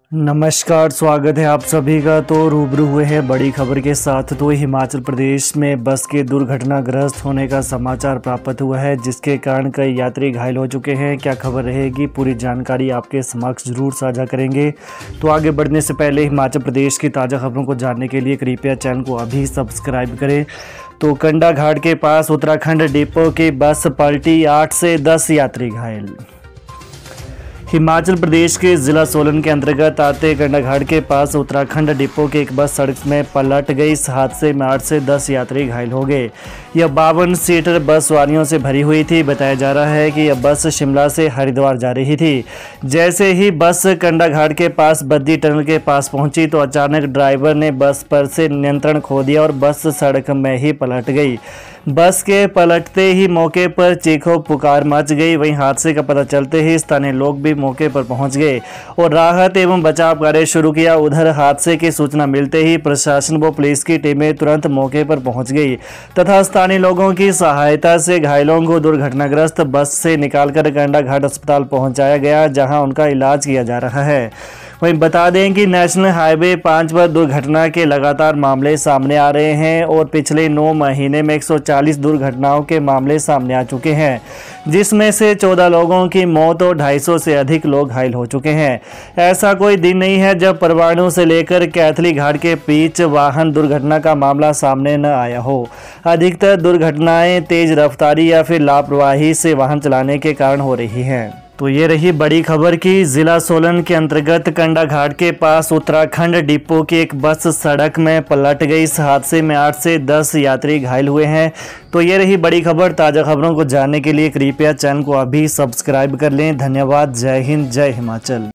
नमस्कार, स्वागत है आप सभी का। तो रूबरू हुए हैं बड़ी खबर के साथ। तो हिमाचल प्रदेश में बस के दुर्घटनाग्रस्त होने का समाचार प्राप्त हुआ है, जिसके कारण कई यात्री घायल हो चुके हैं। क्या खबर रहेगी, पूरी जानकारी आपके समक्ष जरूर साझा करेंगे। तो आगे बढ़ने से पहले हिमाचल प्रदेश की ताज़ा खबरों को जानने के लिए कृपया चैनल को अभी सब्सक्राइब करें। तो कंडाघाट के पास उत्तराखंड डिपो की बस पलटी, 8 से 10 यात्री घायल। हिमाचल प्रदेश के ज़िला सोलन के अंतर्गत आते कंडाघाट के पास उत्तराखंड डिपो की एक बस सड़क में पलट गई। इस हादसे में 8 से 10 यात्री घायल हो गए। यह 52 सीटर बस सवारियों से भरी हुई थी। बताया जा रहा है कि यह बस शिमला से हरिद्वार जा रही थी। जैसे ही बस कंडाघाट के पास बद्दी टनल के पास पहुंची तो अचानक ड्राइवर ने बस पर से नियंत्रण खो दिया और बस सड़क में ही पलट गई। बस के पलटते ही मौके पर चीखों पुकार मच गई। वहीं हादसे का पता चलते ही स्थानीय लोग भी मौके पर पहुंच गए और राहत एवं बचाव कार्य शुरू किया। उधर हादसे की सूचना मिलते ही प्रशासन व पुलिस की टीमें तुरंत मौके पर पहुंच गई तथा स्थानीय लोगों की सहायता से घायलों को दुर्घटनाग्रस्त बस से निकालकर कंडाघाट अस्पताल पहुंचाया गया, जहां उनका इलाज किया जा रहा है। वहीं बता दें कि नेशनल हाईवे 5 पर दुर्घटना के लगातार मामले सामने आ रहे हैं और पिछले 9 महीने में 140 दुर्घटनाओं के मामले सामने आ चुके हैं, जिसमें से 14 लोगों की मौत और 250 से अधिक लोग घायल हो चुके हैं। ऐसा कोई दिन नहीं है जब परवाणु से लेकर कैथली घाट के बीच वाहन दुर्घटना का मामला सामने न आया हो। अधिकतर दुर्घटनाएं तेज रफ्तारी या फिर लापरवाही से वाहन चलाने के कारण हो रही हैं। तो ये रही बड़ी खबर कि जिला सोलन के अंतर्गत कंडाघाट के पास उत्तराखंड डिपो की एक बस सड़क में पलट गई। इस हादसे में 8 से 10 यात्री घायल हुए हैं। तो ये रही बड़ी खबर। ताज़ा खबरों को जानने के लिए कृपया चैनल को अभी सब्सक्राइब कर लें। धन्यवाद। जय हिंद, जय हिमाचल।